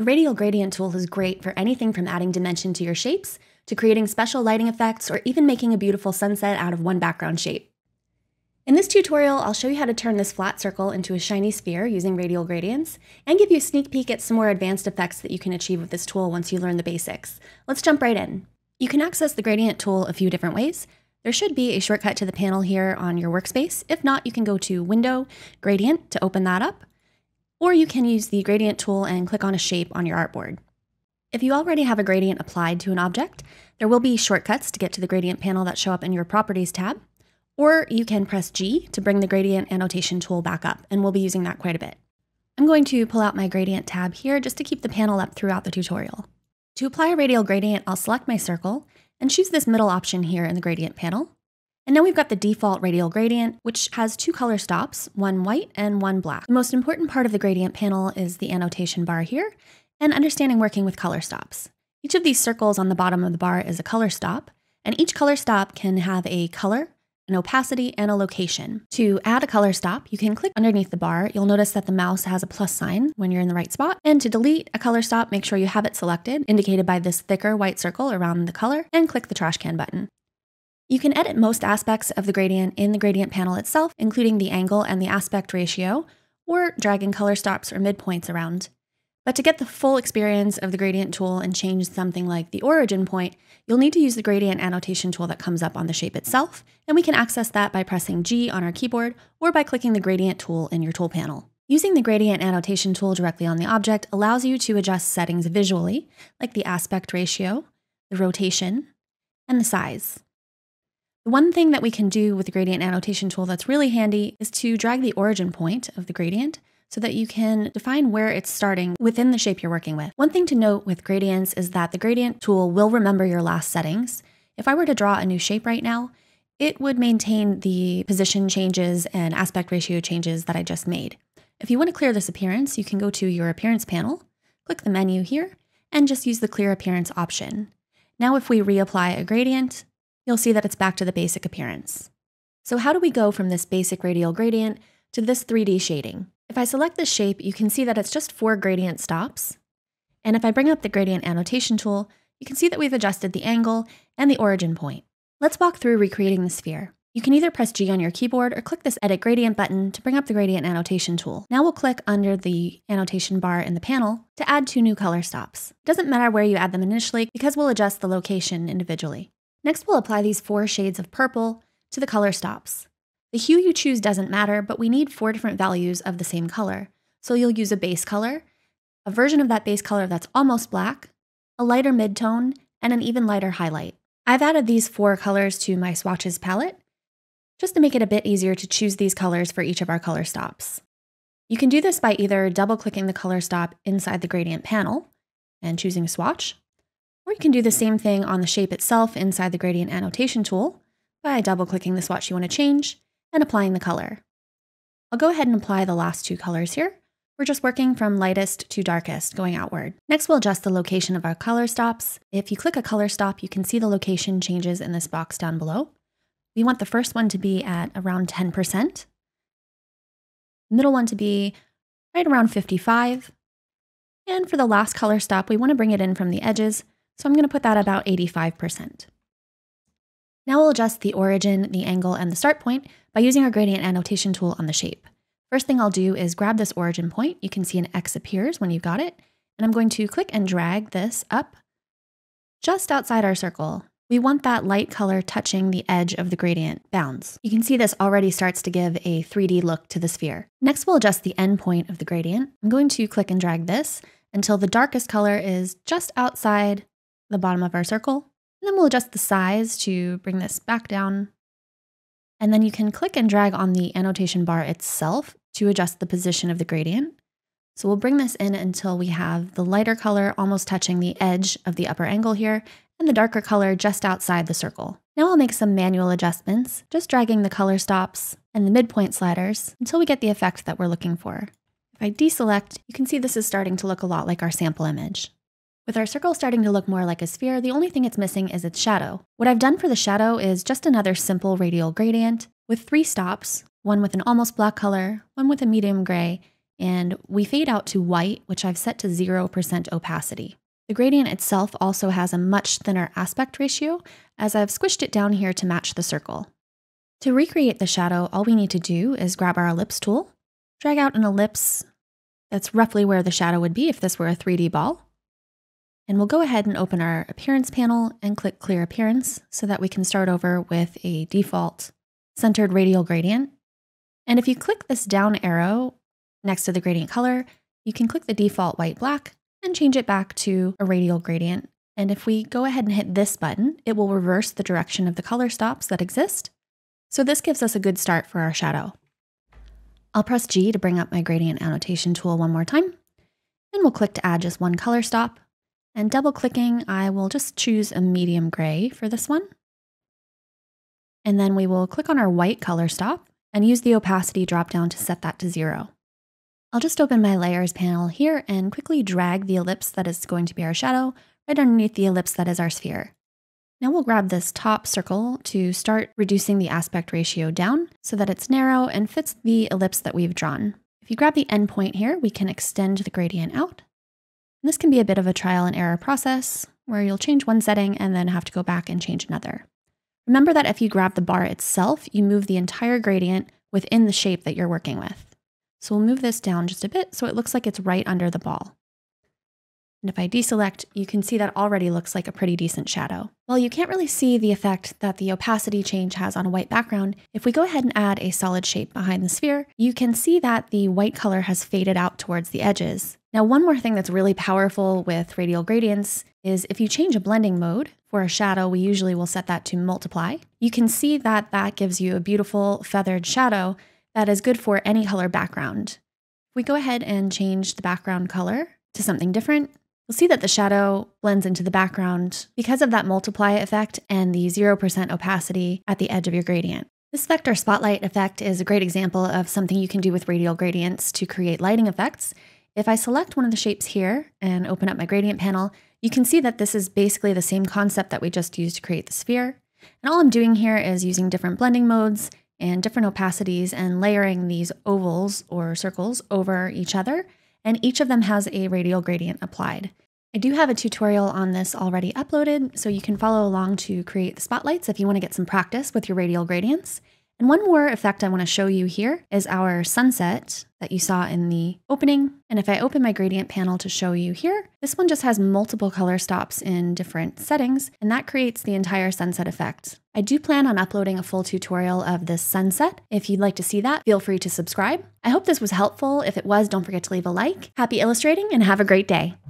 The Radial Gradient tool is great for anything from adding dimension to your shapes, to creating special lighting effects, or even making a beautiful sunset out of one background shape. In this tutorial, I'll show you how to turn this flat circle into a shiny sphere using radial gradients, and give you a sneak peek at some more advanced effects that you can achieve with this tool once you learn the basics. Let's jump right in. You can access the Gradient tool a few different ways. There should be a shortcut to the panel here on your workspace. If not, you can go to Window, Gradient to open that up. Or you can use the Gradient tool and click on a shape on your artboard. If you already have a gradient applied to an object, there will be shortcuts to get to the Gradient panel that show up in your Properties tab. Or you can press G to bring the Gradient Annotation tool back up, and we'll be using that quite a bit. I'm going to pull out my Gradient tab here just to keep the panel up throughout the tutorial. To apply a radial gradient, I'll select my circle and choose this middle option here in the Gradient panel. And now we've got the default radial gradient, which has two color stops, one white and one black. The most important part of the Gradient panel is the annotation bar here, and understanding working with color stops. Each of these circles on the bottom of the bar is a color stop, and each color stop can have a color, an opacity, and a location. To add a color stop, you can click underneath the bar. You'll notice that the mouse has a plus sign when you're in the right spot. And to delete a color stop, make sure you have it selected, indicated by this thicker white circle around the color, and click the trash can button. You can edit most aspects of the gradient in the Gradient panel itself, including the angle and the aspect ratio, or dragging color stops or midpoints around. But to get the full experience of the Gradient tool and change something like the origin point, you'll need to use the Gradient Annotation tool that comes up on the shape itself, and we can access that by pressing G on our keyboard or by clicking the Gradient tool in your tool panel. Using the Gradient Annotation tool directly on the object allows you to adjust settings visually, like the aspect ratio, the rotation, and the size. The one thing that we can do with the Gradient Annotation tool that's really handy is to drag the origin point of the gradient so that you can define where it's starting within the shape you're working with. One thing to note with gradients is that the Gradient tool will remember your last settings. If I were to draw a new shape right now, it would maintain the position changes and aspect ratio changes that I just made. If you want to clear this appearance, you can go to your Appearance panel, click the menu here, and just use the Clear Appearance option. Now if we reapply a gradient, you'll see that it's back to the basic appearance. So how do we go from this basic radial gradient to this 3D shading? If I select this shape, you can see that it's just 4 gradient stops. And if I bring up the Gradient Annotation tool, you can see that we've adjusted the angle and the origin point. Let's walk through recreating the sphere. You can either press G on your keyboard or click this Edit Gradient button to bring up the Gradient Annotation tool. Now we'll click under the annotation bar in the panel to add 2 new color stops. It doesn't matter where you add them initially because we'll adjust the location individually. Next, we'll apply these 4 shades of purple to the color stops. The hue you choose doesn't matter, but we need 4 different values of the same color. So you'll use a base color, a version of that base color that's almost black, a lighter midtone, and an even lighter highlight. I've added these 4 colors to my swatches palette, just to make it a bit easier to choose these colors for each of our color stops. You can do this by either double-clicking the color stop inside the Gradient panel and choosing a swatch, or you can do the same thing on the shape itself inside the Gradient Annotation tool by double-clicking the swatch you want to change and applying the color. I'll go ahead and apply the last 2 colors here. We're just working from lightest to darkest, going outward. Next, we'll adjust the location of our color stops. If you click a color stop, you can see the location changes in this box down below. We want the first one to be at around 10%, the middle one to be right around 55%, and for the last color stop, we want to bring it in from the edges, so I'm going to put that about 85%. Now we'll adjust the origin, the angle, and the start point by using our Gradient Annotation tool on the shape. First thing I'll do is grab this origin point. You can see an X appears when you've got it, and I'm going to click and drag this up just outside our circle. We want that light color touching the edge of the gradient bounds. You can see this already starts to give a 3D look to the sphere. Next, we'll adjust the end point of the gradient. I'm going to click and drag this until the darkest color is just outside the bottom of our circle. And then we'll adjust the size to bring this back down. And then you can click and drag on the annotation bar itself to adjust the position of the gradient. So we'll bring this in until we have the lighter color almost touching the edge of the upper angle here, and the darker color just outside the circle. Now I'll make some manual adjustments, just dragging the color stops and the midpoint sliders until we get the effect that we're looking for. If I deselect, you can see this is starting to look a lot like our sample image. With our circle starting to look more like a sphere, the only thing it's missing is its shadow. What I've done for the shadow is just another simple radial gradient with 3 stops, one with an almost black color, one with a medium gray, and we fade out to white, which I've set to 0% opacity. The gradient itself also has a much thinner aspect ratio, as I've squished it down here to match the circle. To recreate the shadow, all we need to do is grab our ellipse tool, drag out an ellipse that's roughly where the shadow would be if this were a 3D ball. And we'll go ahead and open our Appearance panel and click Clear Appearance so that we can start over with a default centered radial gradient. And if you click this down arrow next to the gradient color, you can click the default white-black and change it back to a radial gradient. And if we go ahead and hit this button, it will reverse the direction of the color stops that exist. So this gives us a good start for our shadow. I'll press G to bring up my gradient annotation tool one more time, and we'll click to add just one color stop. And double-clicking, I will just choose a medium gray for this one. And then we will click on our white color stop and use the opacity drop-down to set that to 0. I'll just open my Layers panel here and quickly drag the ellipse that is going to be our shadow right underneath the ellipse that is our sphere. Now we'll grab this top circle to start reducing the aspect ratio down so that it's narrow and fits the ellipse that we've drawn. If you grab the endpoint here, we can extend the gradient out. And this can be a bit of a trial and error process where you'll change one setting and then have to go back and change another. Remember that if you grab the bar itself, you move the entire gradient within the shape that you're working with. So we'll move this down just a bit so it looks like it's right under the ball. And if I deselect, you can see that already looks like a pretty decent shadow. While you can't really see the effect that the opacity change has on a white background, if we go ahead and add a solid shape behind the sphere, you can see that the white color has faded out towards the edges. Now, one more thing that's really powerful with radial gradients is if you change a blending mode, for a shadow, we usually will set that to multiply. You can see that that gives you a beautiful feathered shadow that is good for any color background. If we go ahead and change the background color to something different, you'll see that the shadow blends into the background because of that multiply effect and the 0% opacity at the edge of your gradient. This vector spotlight effect is a great example of something you can do with radial gradients to create lighting effects. If I select one of the shapes here and open up my gradient panel, you can see that this is basically the same concept that we just used to create the sphere. And all I'm doing here is using different blending modes and different opacities and layering these ovals or circles over each other, and each of them has a radial gradient applied. I do have a tutorial on this already uploaded, so you can follow along to create the spotlights if you want to get some practice with your radial gradients. And one more effect I want to show you here is our sunset that you saw in the opening. And if I open my gradient panel to show you here, this one just has multiple color stops in different settings, and that creates the entire sunset effect. I do plan on uploading a full tutorial of this sunset. If you'd like to see that, feel free to subscribe. I hope this was helpful. If it was, don't forget to leave a like. Happy illustrating and have a great day.